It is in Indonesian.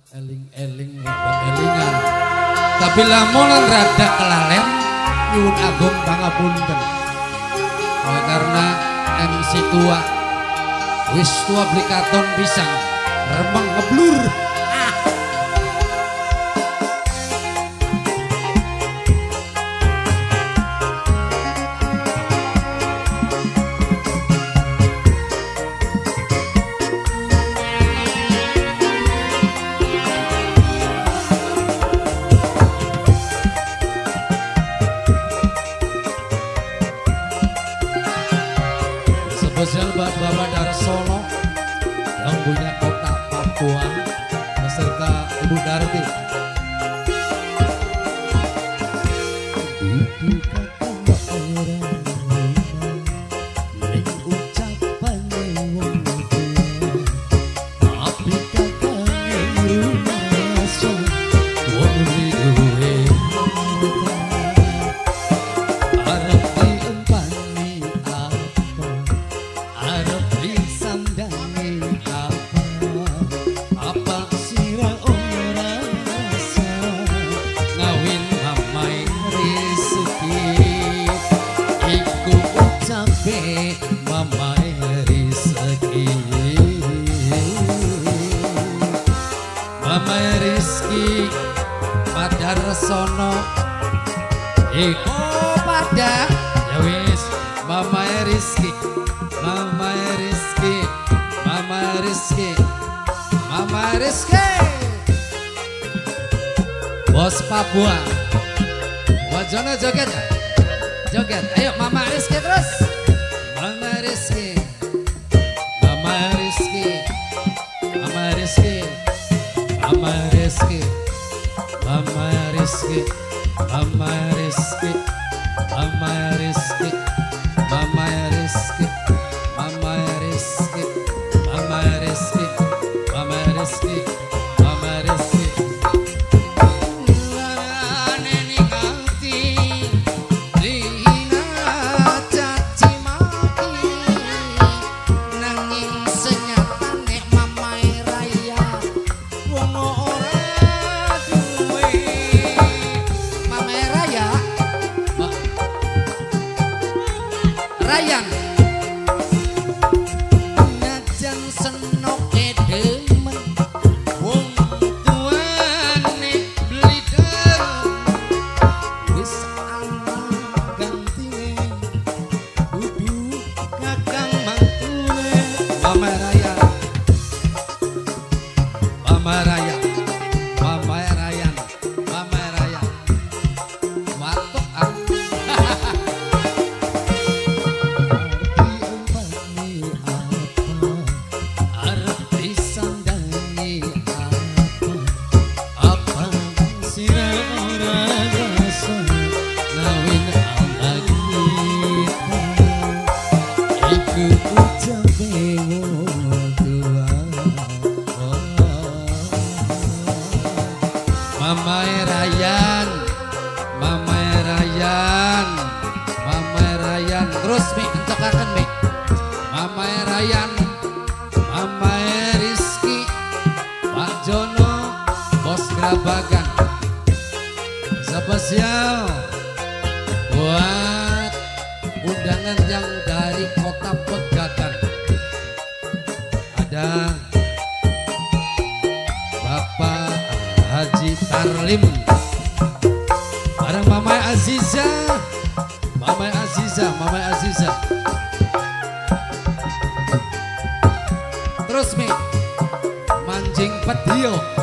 eling-eling elingan. Tapi lamun rada kelalen nyuwun agung pangapunten. Karena MC tua wis tua beli katon pisang remeng ngeblur. Spesial buat Bapak Darsono yang punya kota Papua beserta Ibu Darti. Mama Rizky pada Resono oh pada ya wis Mama Rizky Mama Rizky Mama Rizky Mama Rizky bos Papua wajona joget joget ayo Mama Rizky terus Mama Rizky Mama Rizky Mama Rizky Mama Rizky Mama Rizky Mama Rizky Mama Rizky Mama Rizky Mama Rizky Mama Rizky Mama Rizky Mama Rizky nani nganti dina caci maki nanging senyatane mamae raya wono ora duwe mamae raya Rayang najan senoke demen wong tuane blider wis ana gantine kudu kakang mantune Mama Raya Mama Raya Mama Raya Mama Raya watuk Mama Rayan, Mama Rayan, Mama Rayan, terus mi entokaken mi, Mama Rayan, Mama Rizky, Pak Jono, Bos Grabagan, spesial buat undangan yang dari Kota Pegagan, ada Bapak Haji Tarlim bareng Mama Aziza Mama Aziza Mama Aziza terus mi mancing pedio